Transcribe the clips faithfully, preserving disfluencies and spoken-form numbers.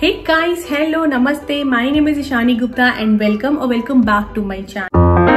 Hey guys, hello, namaste. My name is Ishani Gupta and welcome or welcome back to my channel.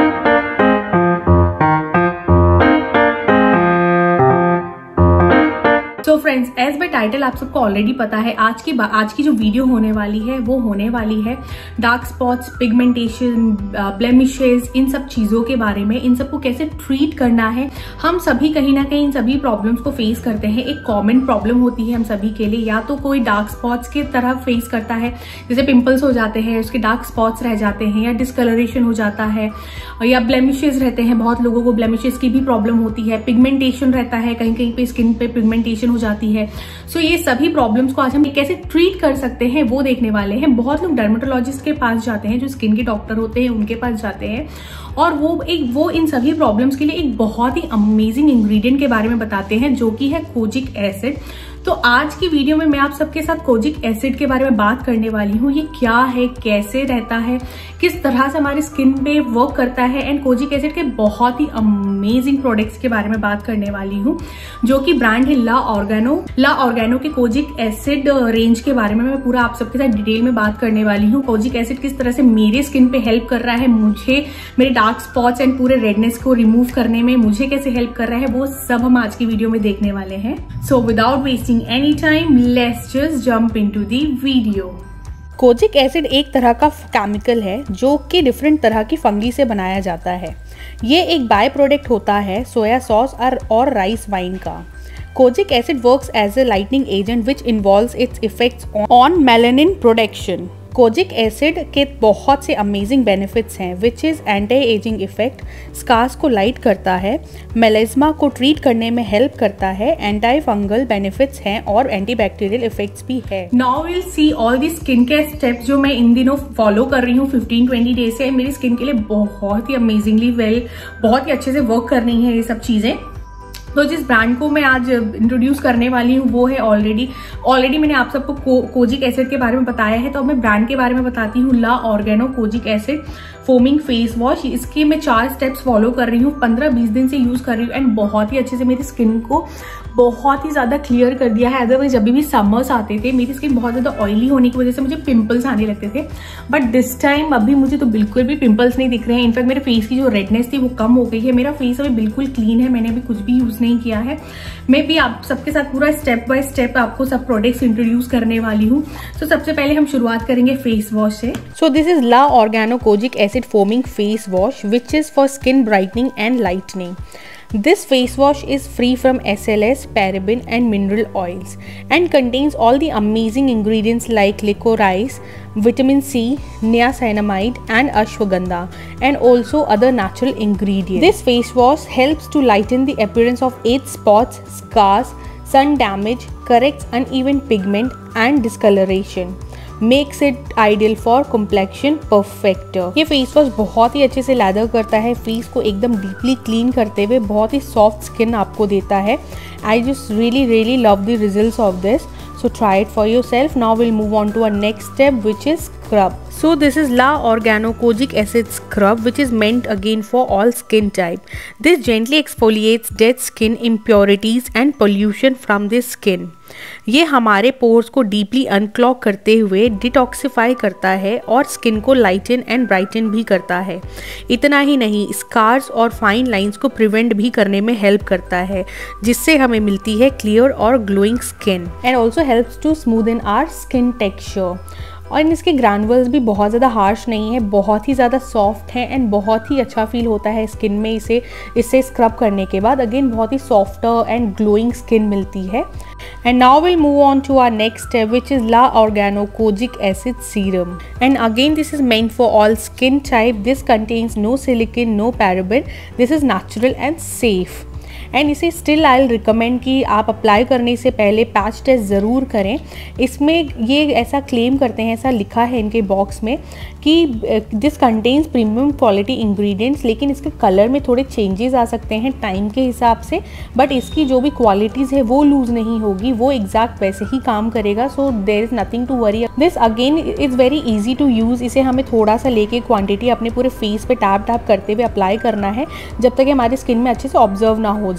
तो friends, as by title आप सबको already पता है आज की आज की जो वीडियो होने वाली है वो होने वाली है डार्क स्पॉट्स, पिगमेंटेशन, ब्लेमिशेस, इन सब चीजों के बारे में, इन सबको कैसे ट्रीट करना है। हम सभी कहीं ना कहीं इन सभी प्रॉब्लम्स को फेस करते हैं। एक कॉमन प्रॉब्लम होती है हम सभी के लिए, या तो कोई डार्क स्पॉट्स की तरह फेस करता है, जैसे पिंपल्स हो जाते हैं, उसके डार्क स्पॉट्स रह जाते हैं, या डिस्कलरेशन हो जाता है, या ब्लेमिशेस रहते हैं। बहुत लोगों को ब्लेमिशेस की भी प्रॉब्लम होती है, पिगमेंटेशन रहता है, कहीं कहीं पे स्किन पे पिगमेंटेशन हो जाती है। सो so, ये सभी प्रॉब्लम्स को आज हम कैसे ट्रीट कर सकते हैं वो देखने वाले हैं। बहुत लोग डर्मेटोलॉजिस्ट के पास जाते हैं, जो स्किन के डॉक्टर होते हैं उनके पास जाते हैं, और वो एक वो इन सभी प्रॉब्लम्स के लिए एक बहुत ही अमेजिंग इंग्रेडिएंट के बारे में बताते हैं, जो कि है कोजिक एसिड। तो आज की वीडियो में मैं आप सबके साथ कोजिक एसिड के बारे में बात करने वाली हूँ। ये क्या है, कैसे रहता है, किस तरह से हमारी स्किन पे वर्क करता है, एंड कोजिक एसिड के बहुत ही अमेजिंग प्रोडक्ट्स के बारे में बात करने वाली हूँ, जो कि ब्रांड है ला ऑर्गेनो। ला ऑर्गेनो के कोजिक एसिड रेंज के बारे में मैं पूरा आप सबके साथ डिटेल में बात करने वाली हूँ। कोजिक एसिड किस तरह से मेरे स्किन पे हेल्प कर रहा है, मुझे मेरे डार्क स्पॉट्स एंड पूरे रेडनेस को रिमूव करने में मुझे कैसे हेल्प कर रहा है, वो सब हम आज की वीडियो में देखने वाले हैं। So without wasting any time, let's just jump into the video. Kojic acid एक तरह का केमिकल है जो कि डिफरेंट तरह की फंगी से बनाया जाता है। ये एक बाय प्रोडक्ट होता है सोया सॉस और, और राइस वाइन का। Kojic acid works as a lightening agent which involves its effects on melanin production. Kojic acid के बहुत से अमेजिंग बेनिफिट्स हैं, which is anti ageing effect, scars को लाइट करता है, मेलेज्मा को ट्रीट करने में हेल्प करता है, एंटी फंगल बेनिफिट्स हैं और एंटी बैक्टीरियल इफेक्ट्स भी है। Now will see all the skin care steps जो मैं इन दिनों फॉलो कर रही हूँ फिफ्टीन ट्वेंटी डेज से। मेरी स्किन के लिए बहुत ही अमेजिंगली वेल, बहुत ही अच्छे से वर्क कर रही है ये सब चीजें। तो जिस ब्रांड को मैं आज इंट्रोड्यूस करने वाली हूँ वो है ऑलरेडी ऑलरेडी मैंने आप सबको को, कोजिक एसिड के बारे में बताया है। तो अब मैं ब्रांड के बारे में बताती हूँ, La Organo kojic acid foaming face wash. इसके मैं चार स्टेप्स फॉलो कर रही हूँ, पंद्रह बीस दिन से यूज कर रही हूँ, एंड बहुत ही अच्छे से मेरी स्किन को बहुत ही ज्यादा क्लियर कर दिया है। अदरवाइज जब भी समर्स आते थे मेरी स्किन बहुत ज्यादा ऑयली होने की वजह से मुझे पिंपल्स आने लगते थे, बट दिस टाइम अभी मुझे तो बिल्कुल भी पिंपल्स नहीं दिख रहे हैं। इनफैक्ट मेरे फेस की जो रेडनेस थी वो कम हो गई है। मेरा फेस अभी बिल्कुल क्लीन है, मैंने अभी कुछ भी यूज नहीं किया है। मैं भी आप सबके साथ पूरा स्टेप बाय स्टेप आपको सब प्रोडक्ट्स इंट्रोड्यूस करने वाली हूँ। तो सबसे पहले हम शुरुआत करेंगे फेस वॉश से। So this is La Organo kojic acid foaming face wash which is for skin brightening and lightening. This face wash is free from S L S, paraben and mineral oils and contains all the amazing ingredients like licorice, vitamin C, niacinamide and ashwagandha, and also other natural ingredients. This face wash helps to lighten the appearance of age spots, scars, sun damage, corrects uneven pigment and discoloration. Makes it ideal for complexion perfector. ये face wash बहुत ही अच्छे से leather करता है, face को एकदम deeply clean करते हुए बहुत ही सॉफ्ट स्किन आपको देता है। I just really really love the results of this, so try it for yourself. Now we'll move on to our next step, which is scrub. So this is La Organo Kojic Acid Scrub, which is meant again for all skin type. This gently exfoliates dead skin impurities and pollution from the skin. ये हमारे pores को deeply unclog करते हुए detoxify करता है और skin को लाइटन and Brighton भी करता है। इतना ही नहीं, स्कार्स और फाइन लाइंस को प्रिवेंट भी करने में हेल्प करता है, जिससे हमें मिलती है क्लियर और glowing skin, and also helps to smoothen our skin texture. और इसके ग्रैनुअल्स भी बहुत ज़्यादा हार्श नहीं है, बहुत ही ज़्यादा सॉफ्ट है, एंड बहुत ही अच्छा फील होता है स्किन में इसे इससे स्क्रब करने के बाद। अगेन बहुत ही सॉफ्टर एंड ग्लोइंग स्किन मिलती है। And now we'll move on to our next step, which is La Organo Kojic Acid Serum. And again, this is meant for all skin type. This contains no silicone, no paraben. This is natural and safe. And इसे still I recommend कि आप apply करने से पहले patch test ज़रूर करें। इसमें ये ऐसा क्लेम करते हैं, ऐसा लिखा है इनके बॉक्स में कि this contains premium quality ingredients, लेकिन इसके कलर में थोड़े चेंजेस आ सकते हैं टाइम के हिसाब से, बट इसकी जो भी क्वालिटीज़ है वो लूज़ नहीं होगी, वो एग्जैक्ट वैसे ही काम करेगा। So there is nothing to worry. This again is very easy to use. इसे हमें थोड़ा सा लेके क्वान्टिटी अपने पूरे फेस पे टैप टैप करते हुए अप्लाई करना है, जब तक हमारी स्किन में अच्छे से ऑब्जर्व ना हो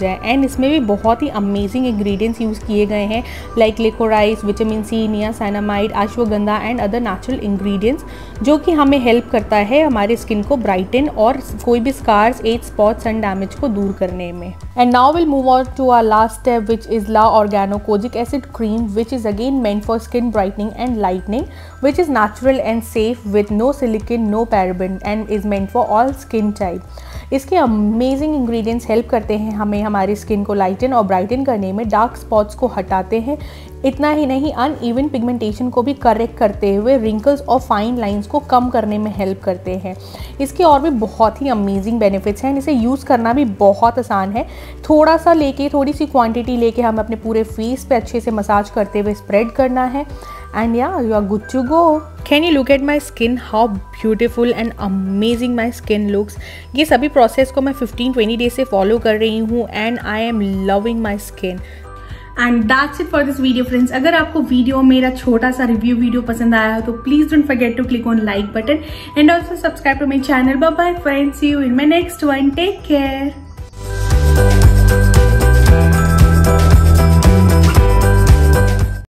जाए। एंड इसमें भी बहुत ही अमेजिंग इंग्रेडिएंट्स यूज़ किए गए हैं like liquorice, vitamin C, niacinamide, ashwagandha and other natural ingredients, जो कि हमें हेल्प करता है हमारे स्किन को ब्राइटन और कोई भी scars, age, spots and damage को दूर करने में। And now will move on to our last step which is La Organo kojic acid cream, which is again meant for skin brightening and lightening, which is natural and safe with no silicone, no paraben and is meant for all skin type. इसके amazing ingredients help करते हैं हमें हमारी skin को लाइटन और Brighton करने में, dark spots को हटाते हैं, इतना ही नहीं अनइवन पिगमेंटेशन को भी करेक्ट करते हुए रिंकल्स और फाइन लाइंस को कम करने में हेल्प करते हैं। इसके और भी बहुत ही अमेजिंग बेनिफिट्स हैं। इसे यूज़ करना भी बहुत आसान है। थोड़ा सा लेके, थोड़ी सी क्वांटिटी लेके हम अपने पूरे फेस पे अच्छे से मसाज करते हुए स्प्रेड करना है and yeah, you are good to go. Can you look at my skin? How beautiful and amazing my skin looks. ये सभी प्रोसेस को मैं फिफ्टीन ट्वेंटी डेज से फॉलो कर रही हूँ and I am loving my skin. And that's it for this video friends. अगर आपको वीडियो मेरा छोटा सा रिव्यू वीडियो पसंद आया हो तो please don't forget to click on like button and also subscribe to my channel. Bye bye friends, see you in my next one, take care.